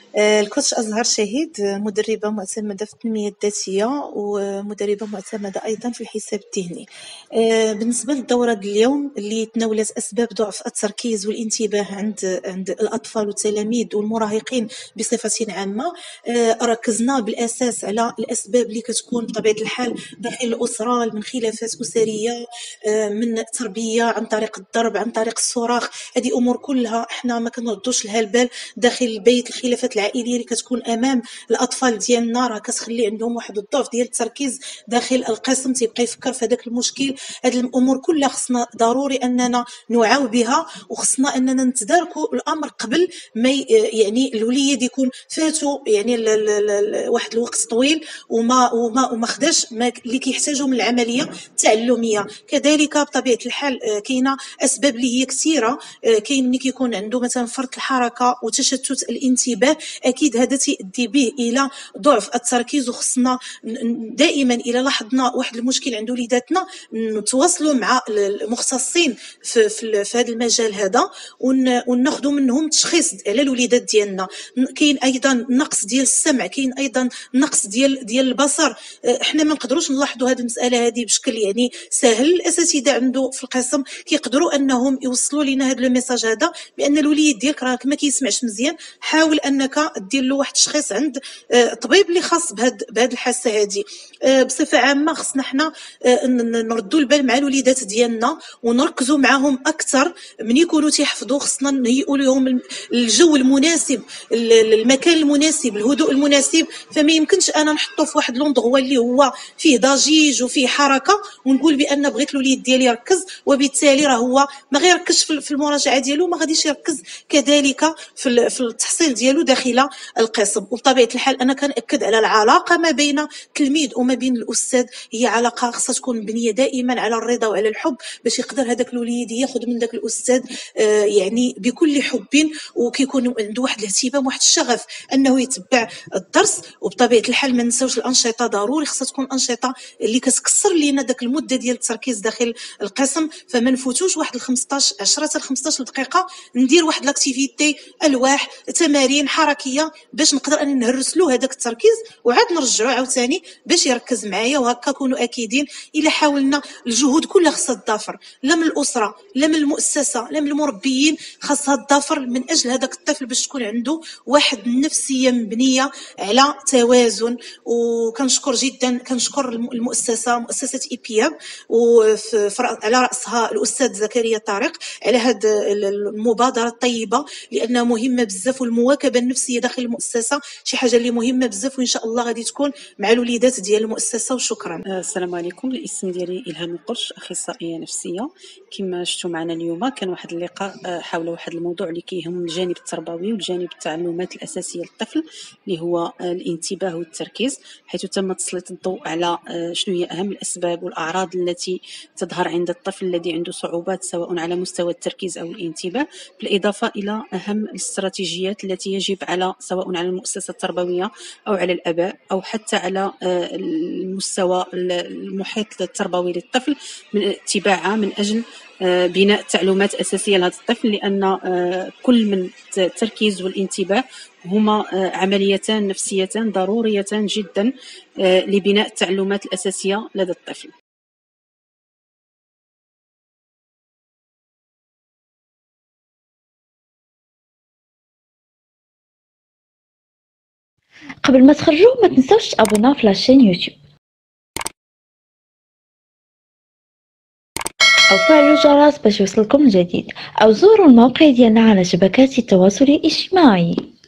الكوتش أزهر شهيد، مدربة معتمدة في التنمية الذاتية ومدربة معتمدة أيضا في الحساب الذهني. بالنسبة للدورة اليوم اللي تناولت أسباب ضعف التركيز والانتباه عند الأطفال والتلاميذ والمراهقين بصفة عامة، ركزنا بالأساس على الأسباب اللي كتكون بطبيعة الحال داخل الأسرة، من خلافات أسرية، من تربية عن طريق الضرب، عن طريق الصراخ. هذه أمور كلها احنا ما كنردوش لها البال داخل البيت. الخلافات العائليه اللي كتكون امام الاطفال ديالنا راه كتخلي عندهم واحد الضعف ديال التركيز داخل القسم، تيبقى يفكر في هذاك المشكل. هذه الامور كلها خصنا ضروري اننا نوعاو بها، وخصنا اننا نتداركوا الامر قبل ما يعني الوليد يكون فاتوا يعني واحد الوقت طويل وما خداش اللي كيحتاجوا من العمليه التعلميه. كذلك بطبيعه الحال كاينه اسباب اللي هي كثيره. كاين ملي كيكون عنده مثلا فرط الحركه وتشتت الانتباه، اكيد هذا تيؤدي به الى ضعف التركيز. وخصنا دائما الى لاحظنا واحد المشكل عند وليداتنا نتواصلوا مع المختصين في هذا المجال هذا، وناخذوا منهم تشخيص على الوليدات ديالنا. كاين ايضا نقص ديال السمع، كاين ايضا نقص ديال البصر. احنا ما نقدروش نلاحظوا هذه المساله هذه بشكل يعني سهل. الاساتذه عنده في القسم كيقدروا انهم يوصلوا لنا هذا الميساج هذا بان الوليد ديالك راه ما كيسمعش مزيان، حاول انك دير له واحد التشخيص عند طبيب اللي خاص بهذه الحاسه هذه. بصفه عامه خصنا حنا نردوا البال مع الوليدات ديالنا ونركزوا معهم اكثر. من يكونوا تيحفظوا خصنا نهيئوا لهم الجو المناسب، المكان المناسب، الهدوء المناسب. فما يمكنش انا نحطه في واحد لوندغوا اللي هو فيه ضجيج وفيه حركه ونقول بان بغيت الوليد ديالي يركز، وبالتالي راه هو ما غيركزش في المراجعه ديالو، ما غاديش يركز كذلك في التحصيل ديالو داخل القسم. وبطبيعه الحال انا كنأكد على العلاقه ما بين التلميذ وما بين الاستاذ، هي علاقه خاصها تكون مبنيه دائما على الرضا وعلى الحب، باش يقدر هذاك الوليد ياخذ من ذاك الاستاذ يعني بكل حب، وكيكون عنده واحد الاهتمام واحد الشغف انه يتبع الدرس. وبطبيعه الحال ما نساوش الانشطه، ضروري خصها تكون انشطه اللي كتكسر لينا داك المده ديال التركيز داخل القسم. فما نفوتوش واحد 15 10 حتى 15 دقيقه ندير واحد لاكتيفيتي، الواح، تمارين حركيه، باش نقدر اني نهرسلو هذاك التركيز وعاد نرجعو عاوتاني باش يركز معايا. وهكا كونوا اكيدين الا حاولنا الجهود كلها خصها تضافر، لا من الاسره لا من المؤسسه لا من المربيين، خاصها تضافر من اجل هذاك الطفل باش تكون عنده واحد النفسيه مبنيه على توازن. وكنشكر جدا كنشكر المؤسسه، مؤسسه ايبياب، على راسها الاستاذ زكريا طارق على هذه المبادره الطيبه، لانها مهمه بزاف. والمواكبه النفسيه داخل المؤسسه شي حاجه اللي مهمه بزاف، وان شاء الله غادي تكون مع الوليدات ديال المؤسسه. وشكرا. السلام عليكم. الاسم ديالي الهام القرش، اخصائيه نفسيه. كما شفتوا معنا اليوم كان واحد اللقاء حول واحد الموضوع اللي كيهم الجانب التربوي والجانب التعلمات الاساسيه للطفل اللي هو الانتباه والتركيز، حيث تم تسليط الضوء على شنو هي اهم الاسباب والاعراض التي تظهر عند الطفل الذي عنده صعوبات سواء على مستوى التركيز او الانتباه، بالاضافه الى اهم الاستراتيجيات التي يجب على سواء على المؤسسه التربويه او على الاباء او حتى على المستوى المحيط التربوي للطفل من اتباعها من اجل بناء تعلمات اساسيه لهذا الطفل، لان كل من التركيز والانتباه هما عمليتان نفسيتان ضروريتان جدا لبناء التعلمات الاساسيه لدى الطفل. قبل ما تخرجوا ما تنسوش تابوناو في لاشين يوتيوب أو فعلوا الجرس باش يوصلكم الجديد، أو زوروا الموقع ديالنا على شبكات التواصل الاجتماعي.